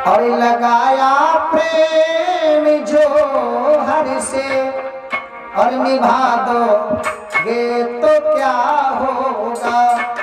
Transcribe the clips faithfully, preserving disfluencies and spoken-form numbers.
और लगाया प्रेम जो हर से और निभा दो ये तो क्या होगा।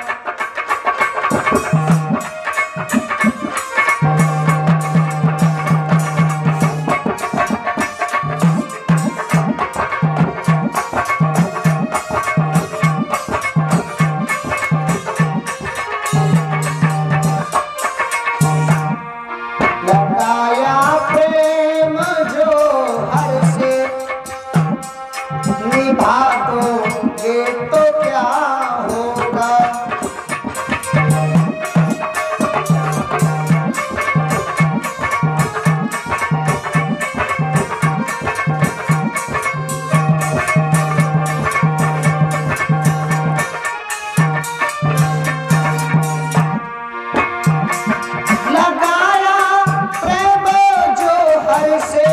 लगाया प्रेम जो हर से निभा दो ये तो क्या होगा। लगाया प्रेम जो हर से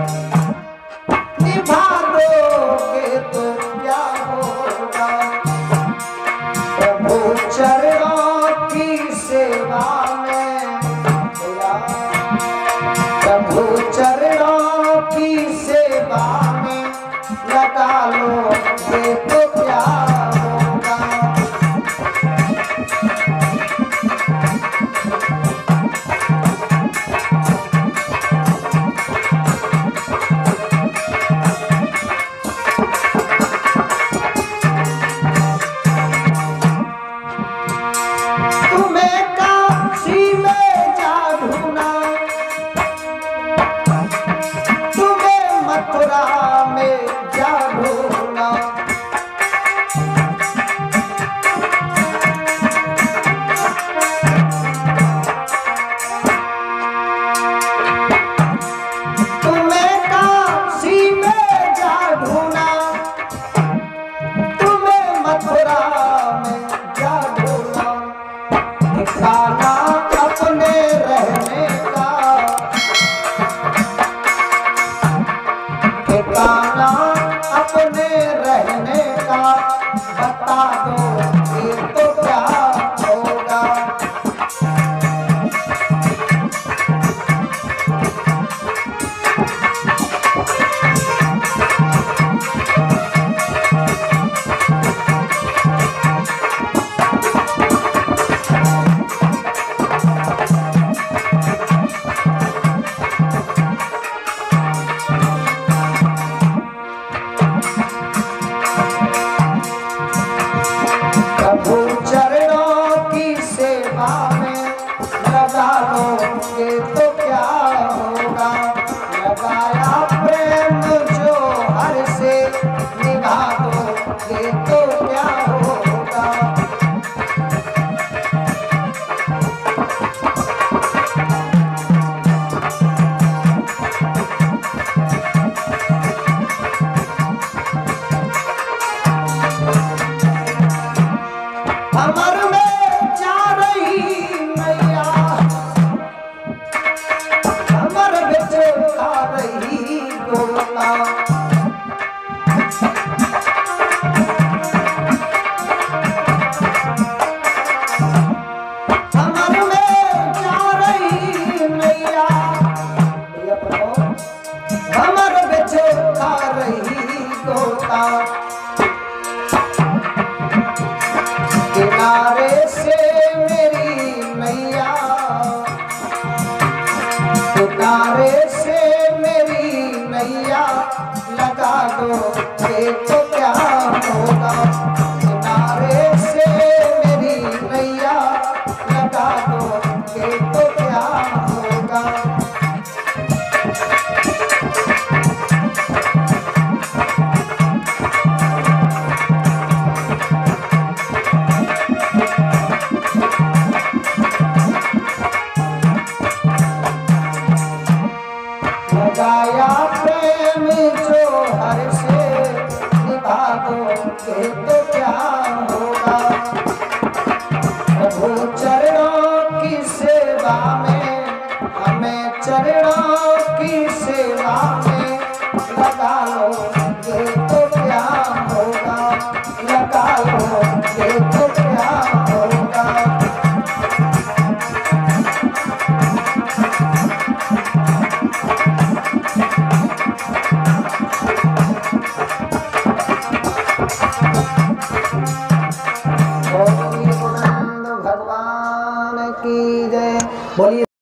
निभा दोगे तो क्या होगा। प्रभु चरणों की सेवा में प्रभु चरणों की सेवा में लगा लो ये तो क्या होगा। तुम्हें काशी में जा ढूंढा, तुम्हें मथुरा में जा ढूंढा। तुम्हें काशी में जा ढूंढा, तुम्हें मथुरा में जा ढूंढा। ठिकाना अपने रहने का, ठिकाना अपने रहने का बता दो ये तो क्या होगा। प्रभु चरणों की सेवा में लगा लो ये तो क्या होगा। लगाया प्रेम जो हर से निभा दो ये तो क्या होगा। अमर में जा रही मैया, अमर बिच खा रही गोला। अमर में जा रही मैया, अमर बिच खा रही गोला। किनारे से मेरी नैया, किनारे से मेरी नैया लगा दो ये तो क्या होगा। किनारे से मेरी नैया लगा दो ये तो क्या होगा। लगाया प्रेम जो हर से निभा दो ये तो क्या होगा। प्रभु चरणों की सेवा में, हमें चरणों की सेवा में लगा लो ये तो क्या होगा। लगा लो ये तो क्या होगा। बोलिए।